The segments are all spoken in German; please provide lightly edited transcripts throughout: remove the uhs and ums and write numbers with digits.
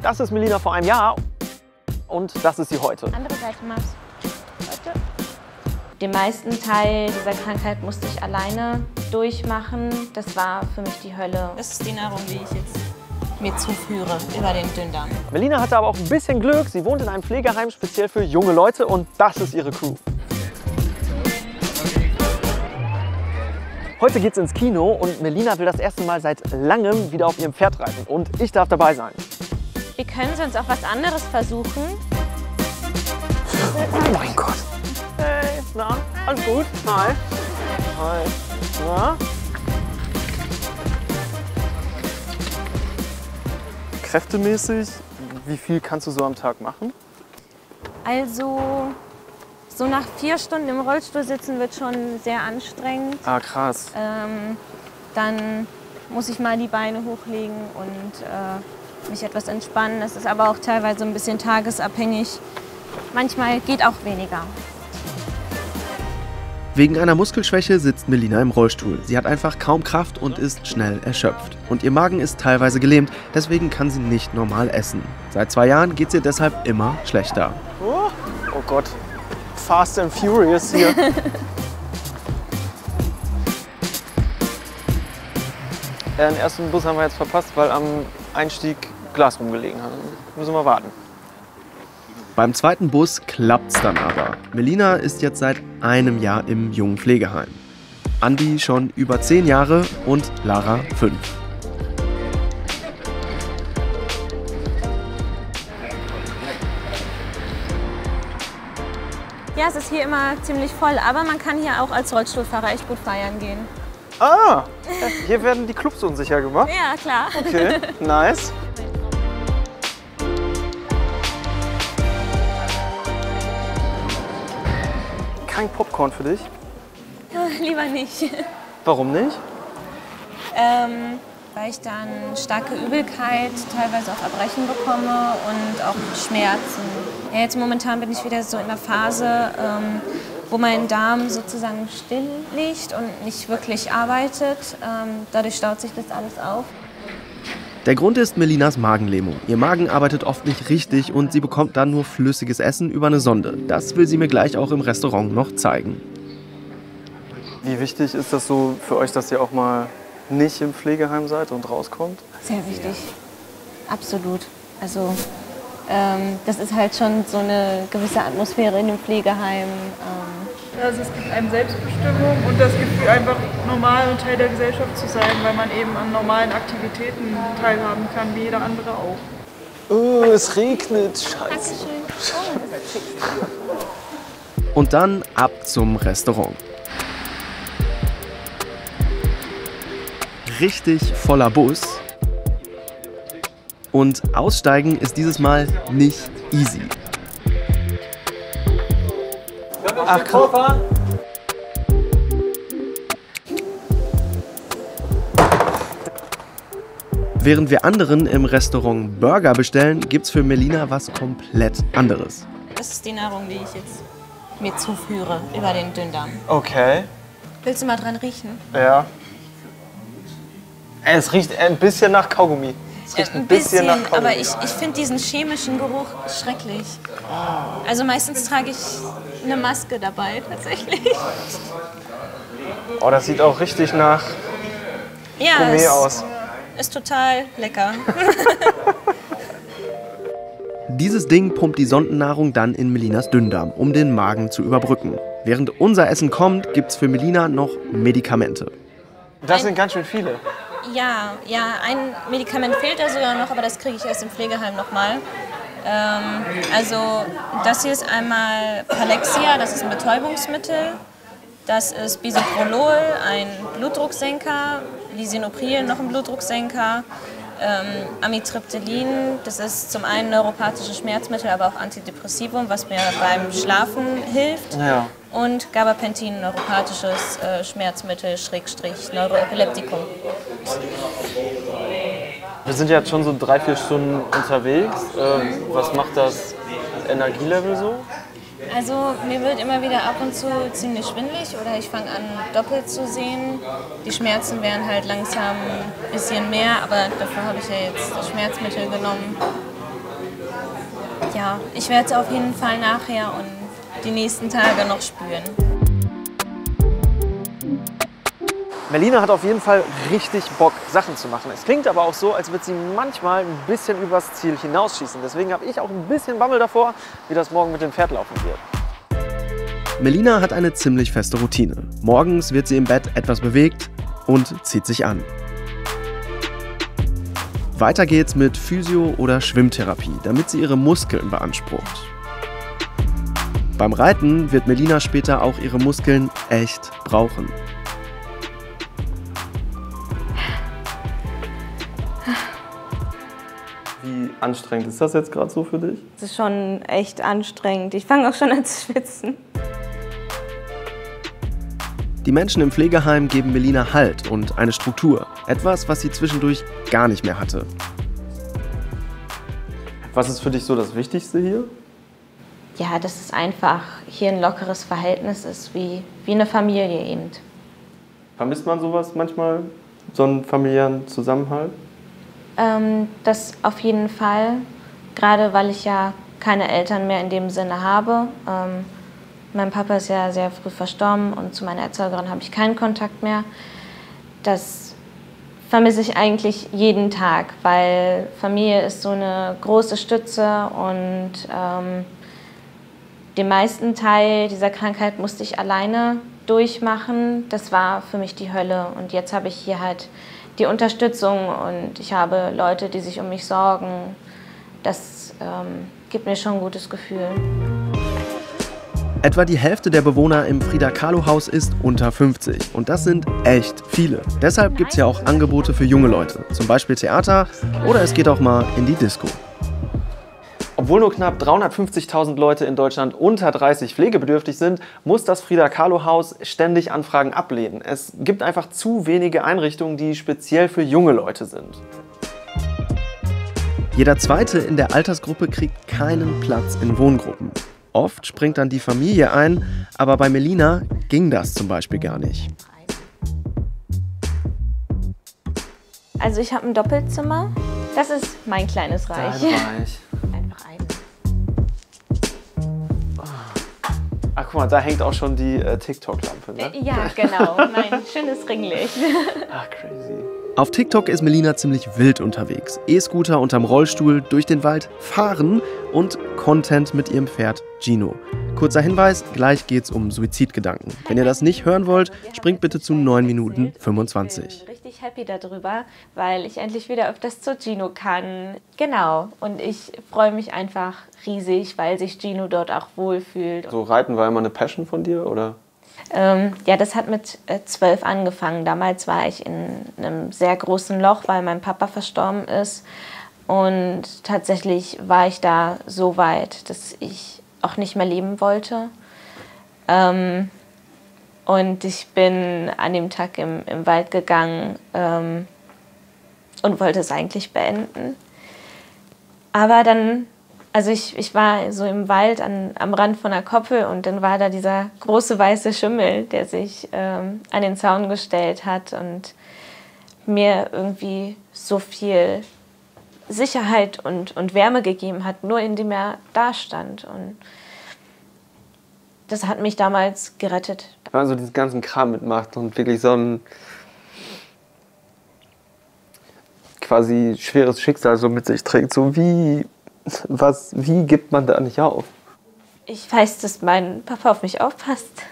Das ist Melina vor einem Jahr und das ist sie heute. Andere Seite, Max. Heute. Den meisten Teil dieser Krankheit musste ich alleine durchmachen. Das war für mich die Hölle. Das ist die Nahrung, die ich jetzt mir zuführe über den Dünndarm. Melina hatte aber auch ein bisschen Glück. Sie wohnt in einem Pflegeheim speziell für junge Leute und das ist ihre Crew. Heute geht's ins Kino und Melina will das erste Mal seit langem wieder auf ihrem Pferd reiten und ich darf dabei sein. Wir können sonst auch was anderes versuchen. Oh mein Gott. Hey, na, alles gut? Hi. Hi. Na? Kräftemäßig, wie viel kannst du so am Tag machen? Also, so nach 4 Stunden im Rollstuhl sitzen wird schon sehr anstrengend. Ah, krass. Dann muss ich mal die Beine hochlegen und mich etwas entspannen. Das ist aber auch teilweise ein bisschen tagesabhängig. Manchmal geht auch weniger. Wegen einer Muskelschwäche sitzt Melina im Rollstuhl. Sie hat einfach kaum Kraft und ist schnell erschöpft. Und ihr Magen ist teilweise gelähmt, deswegen kann sie nicht normal essen. Seit 2 Jahren geht es ihr deshalb immer schlechter. Oh Gott, Fast and Furious hier. Den ersten Bus haben wir jetzt verpasst, weil am Einstieg Glas rumgelegen hat. Müssen wir warten. Beim zweiten Bus klappt's dann aber. Melina ist jetzt seit einem Jahr im jungen Pflegeheim. Andi schon über 10 Jahre und Lara 5. Ja, es ist hier immer ziemlich voll, aber man kann hier auch als Rollstuhlfahrer echt gut feiern gehen. Ah, hier werden die Clubs unsicher gemacht. Ja, klar. Okay, nice. Kein Popcorn für dich? Lieber nicht. Warum nicht? Weil ich dann starke Übelkeit, teilweise auch Erbrechen bekomme und auch Schmerzen. Ja, jetzt momentan bin ich wieder so in der Phase, wo mein Darm sozusagen still liegt und nicht wirklich arbeitet. Dadurch staut sich das alles auf. Der Grund ist Melinas Magenlähmung. Ihr Magen arbeitet oft nicht richtig und sie bekommt dann nur flüssiges Essen über eine Sonde. Das will sie mir gleich auch im Restaurant noch zeigen. Wie wichtig ist das so für euch, dass ihr auch mal nicht im Pflegeheim seid und rauskommt? Sehr wichtig. Absolut. Also das ist halt schon so eine gewisse Atmosphäre in dem Pflegeheim. Also es gibt einem Selbstbestimmung und das Gefühl, einfach normal und Teil der Gesellschaft zu sein, weil man eben an normalen Aktivitäten teilhaben kann, wie jeder andere auch. Oh, es regnet. Scheiße. Und dann ab zum Restaurant. Richtig voller Bus. Und aussteigen ist dieses Mal nicht easy. Ach, krass. Während wir anderen im Restaurant Burger bestellen, gibt's für Melina was komplett anderes. Das ist die Nahrung, die ich jetzt mir zuführe über den Dünndarm. Okay. Willst du mal dran riechen? Ja. Es riecht ein bisschen nach Kaugummi. Es riecht ein bisschen nach Kaugummi. Aber ich finde diesen chemischen Geruch schrecklich. Also meistens trage ich eine Maske dabei, tatsächlich. Oh, das sieht auch richtig nach Gourmet aus. Ist total lecker. Dieses Ding pumpt die Sondennahrung dann in Melinas Dünndarm, um den Magen zu überbrücken. Während unser Essen kommt, gibt's für Melina noch Medikamente. Das sind ganz schön viele. Ja, ein Medikament fehlt da sogar noch, aber das kriege ich erst im Pflegeheim nochmal. Also das hier ist einmal Palexia, das ist ein Betäubungsmittel. Das ist Bisoprolol, ein Blutdrucksenker, Lisinopril, noch ein Blutdrucksenker, Amitriptylin, das ist zum einen neuropathische Schmerzmittel, aber auch Antidepressivum, was mir beim Schlafen hilft. Ja. Und Gabapentin, neuropathisches Schmerzmittel, Schrägstrich, Neuroepileptikum. Wir sind ja jetzt schon so 3-4 Stunden unterwegs. Was macht das Energielevel so? Also mir wird immer wieder ab und zu ziemlich schwindelig oder ich fange an doppelt zu sehen. Die Schmerzen werden halt langsam ein bisschen mehr, aber dafür habe ich ja jetzt das Schmerzmittel genommen. Ja, ich werde es auf jeden Fall nachher und die nächsten Tage noch spüren. Melina hat auf jeden Fall richtig Bock, Sachen zu machen. Es klingt aber auch so, als würde sie manchmal ein bisschen übers Ziel hinausschießen. Deswegen habe ich auch ein bisschen Bammel davor, wie das morgen mit dem Pferd laufen wird. Melina hat eine ziemlich feste Routine. Morgens wird sie im Bett etwas bewegt und zieht sich an. Weiter geht's mit Physio- oder Schwimmtherapie, damit sie ihre Muskeln beansprucht. Beim Reiten wird Melina später auch ihre Muskeln echt brauchen. Wie anstrengend ist das jetzt gerade so für dich? Es ist schon echt anstrengend. Ich fange auch schon an zu schwitzen. Die Menschen im Pflegeheim geben Melina Halt und eine Struktur. Etwas, was sie zwischendurch gar nicht mehr hatte. Was ist für dich so das Wichtigste hier? Ja, dass es einfach hier ein lockeres Verhältnis ist, wie eine Familie eben. Vermisst man sowas manchmal, so einen familiären Zusammenhalt? Das auf jeden Fall, gerade weil ich ja keine Eltern mehr in dem Sinne habe. Mein Papa ist ja sehr früh verstorben und zu meiner Erzeugerin habe ich keinen Kontakt mehr. Das vermisse ich eigentlich jeden Tag, weil Familie ist so eine große Stütze und den meisten Teil dieser Krankheit musste ich alleine durchmachen. Das war für mich die Hölle und jetzt habe ich hier halt die Unterstützung und ich habe Leute, die sich um mich sorgen. Das gibt mir schon ein gutes Gefühl. Etwa die Hälfte der Bewohner im Frida-Kahlo-Haus ist unter 50 und das sind echt viele. Deshalb gibt es ja auch Angebote für junge Leute, zum Beispiel Theater oder es geht auch mal in die Disco. Obwohl nur knapp 350.000 Leute in Deutschland unter 30 pflegebedürftig sind, muss das Frida-Kahlo-Haus ständig Anfragen ablehnen. Es gibt einfach zu wenige Einrichtungen, die speziell für junge Leute sind. Jeder Zweite in der Altersgruppe kriegt keinen Platz in Wohngruppen. Oft springt dann die Familie ein, aber bei Melina ging das zum Beispiel gar nicht. Also ich habe ein Doppelzimmer. Das ist mein kleines Reich. Einfach ein. Ach guck mal, da hängt auch schon die TikTok-Lampe, ne? Ja, genau. Mein schönes Ringlicht. Ach, crazy. Auf TikTok ist Melina ziemlich wild unterwegs. E-Scooter unterm Rollstuhl, durch den Wald fahren und Content mit ihrem Pferd Gino. Kurzer Hinweis, gleich geht's um Suizidgedanken. Wenn ihr das nicht hören wollt, springt bitte zu 9 Minuten 25. Ich bin richtig happy darüber, weil ich endlich wieder öfters zu Gino kann. Genau. Und ich freue mich einfach riesig, weil sich Gino dort auch wohlfühlt. So Reiten war immer eine Passion von dir, oder? Ja, das hat mit 12 angefangen. Damals war ich in einem sehr großen Loch, weil mein Papa verstorben ist. Und tatsächlich war ich da so weit, dass ich auch nicht mehr leben wollte. Und ich bin an dem Tag im Wald gegangen und wollte es eigentlich beenden. Aber dann, also ich war so im Wald am Rand von einer Koppel und dann war da dieser große weiße Schimmel, der sich an den Zaun gestellt hat und mir irgendwie so viel Sicherheit und Wärme gegeben hat, nur indem er da stand. Und das hat mich damals gerettet. Wenn man so diesen ganzen Kram mitmacht und wirklich so ein quasi schweres Schicksal so mit sich trägt, so wie gibt man da nicht auf? Ich weiß, dass mein Papa auf mich aufpasst.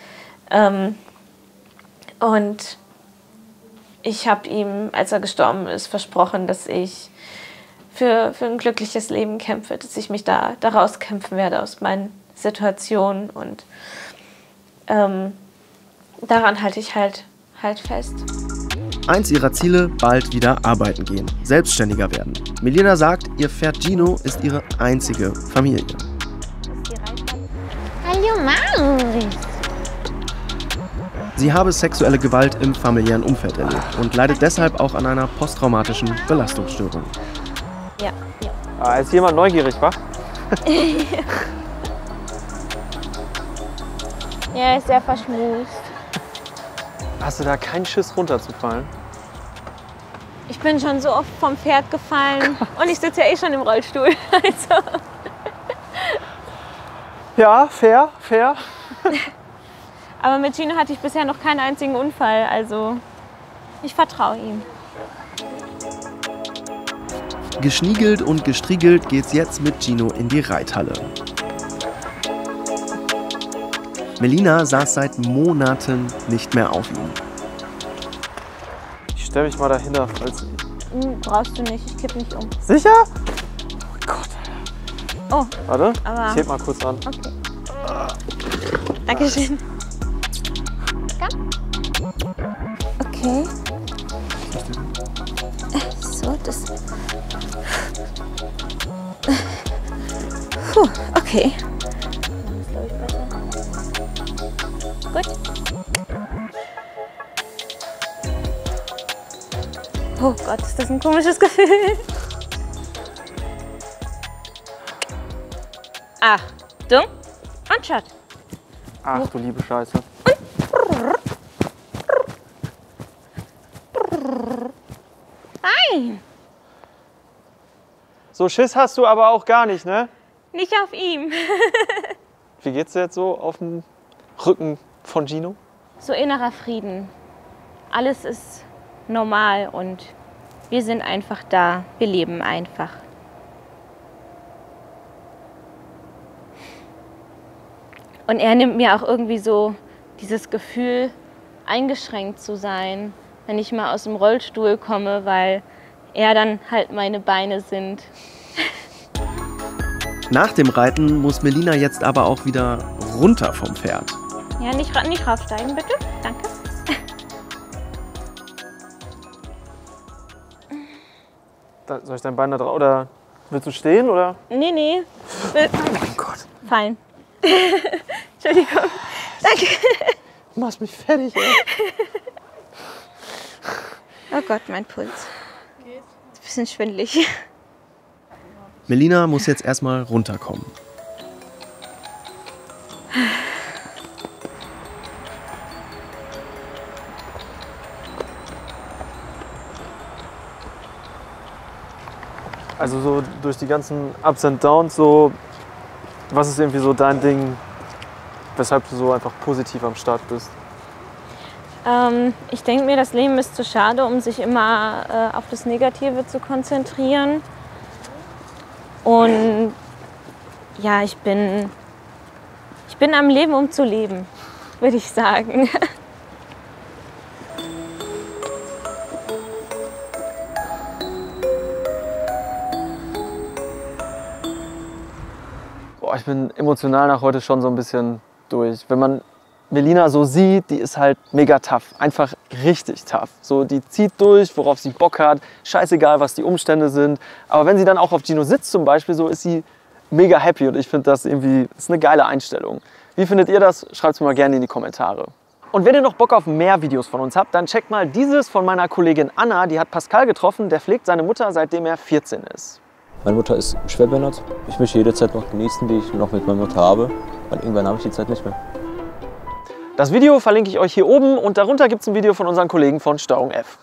Und ich habe ihm, als er gestorben ist, versprochen, dass ich für ein glückliches Leben kämpfe, dass ich mich da rauskämpfen werde aus meinen Situationen. Und daran halte ich halt fest. Eins ihrer Ziele, bald wieder arbeiten gehen, selbstständiger werden. Melina sagt, ihr Pferd Gino ist ihre einzige Familie. Hallo Maus! Sie habe sexuelle Gewalt im familiären Umfeld erlebt und leidet deshalb auch an einer posttraumatischen Belastungsstörung. Ja. Ist jemand neugierig, wa? Ja, ist sehr verschmust. Hast du da keinen Schiss runterzufallen? Ich bin schon so oft vom Pferd gefallen und ich sitze ja eh schon im Rollstuhl. Also. Ja, fair, fair. Aber mit Gino hatte ich bisher noch keinen einzigen Unfall, also ich vertraue ihm. Geschniegelt und gestriegelt geht's jetzt mit Gino in die Reithalle. Melina saß seit Monaten nicht mehr auf ihm. Ich stelle mich mal dahinter, falls... Brauchst du nicht, ich kipp nicht um. Sicher? Oh Gott. Oh, Warte, aber... ich heb mal kurz an. Okay. Dankeschön. Okay. So, das... Puh, okay. Gut. Oh Gott, ist das ein komisches Gefühl. Achtung und Shot. Ach du liebe Scheiße. Nein, So Schiss hast du aber auch gar nicht, ne? nicht auf ihm. Wie geht's dir jetzt so auf dem Rücken von Gino? So innerer Frieden. Alles ist normal und wir sind einfach da. Wir leben einfach. Und er nimmt mir auch irgendwie so dieses Gefühl, eingeschränkt zu sein, wenn ich mal aus dem Rollstuhl komme, weil er dann halt meine Beine sind. Nach dem Reiten muss Melina jetzt aber auch wieder runter vom Pferd. Ja, nicht raufsteigen, bitte. Danke. Soll ich dein Bein da drauf? Oder willst du stehen? Oder? Nee. Oh mein Gott. Fein. Entschuldigung. Danke. Du machst mich fertig, ey. Oh Gott, mein Puls. Ist ein bisschen schwindelig. Melina muss jetzt erstmal runterkommen. Also so durch die ganzen Ups and Downs, so, was ist irgendwie so dein Ding, weshalb du so einfach positiv am Start bist? Ich denke mir, das Leben ist zu schade, um sich immer auf das Negative zu konzentrieren. Und ja, ich bin am Leben, um zu leben, würde ich sagen. Boah, ich bin emotional nach heute schon so ein bisschen durch. Wenn man Melina so sieht, die ist halt mega tough, einfach richtig tough. So, die zieht durch, worauf sie Bock hat, scheißegal, was die Umstände sind. Aber wenn sie dann auch auf Gino sitzt zum Beispiel, so ist sie mega happy und ich finde das irgendwie, ist eine geile Einstellung. Wie findet ihr das? Schreibt es mir mal gerne in die Kommentare. Und wenn ihr noch Bock auf mehr Videos von uns habt, dann checkt mal dieses von meiner Kollegin Anna, die hat Pascal getroffen, der pflegt seine Mutter, seitdem er 14 ist. Meine Mutter ist schwerbehindert. Ich möchte jede Zeit noch genießen, die ich noch mit meiner Mutter habe, weil irgendwann habe ich die Zeit nicht mehr. Das Video verlinke ich euch hier oben und darunter gibt es ein Video von unseren Kollegen von Steuerung F.